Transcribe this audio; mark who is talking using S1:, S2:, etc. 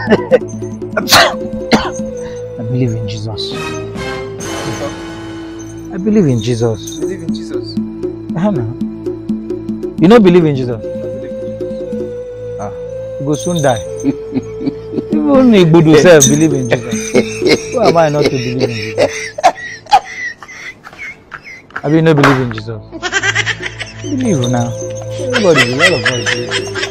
S1: I believe in Jesus. I believe in Jesus.
S2: Believe in Jesus.
S1: You don't believe in Jesus?
S2: I believe in Jesus.
S1: You go soon die. Even Igbodu self believe in Jesus. Who am I not to believe in Jesus? I mean, no believe in Jesus. Believe now. Everybody, a lot of us believe.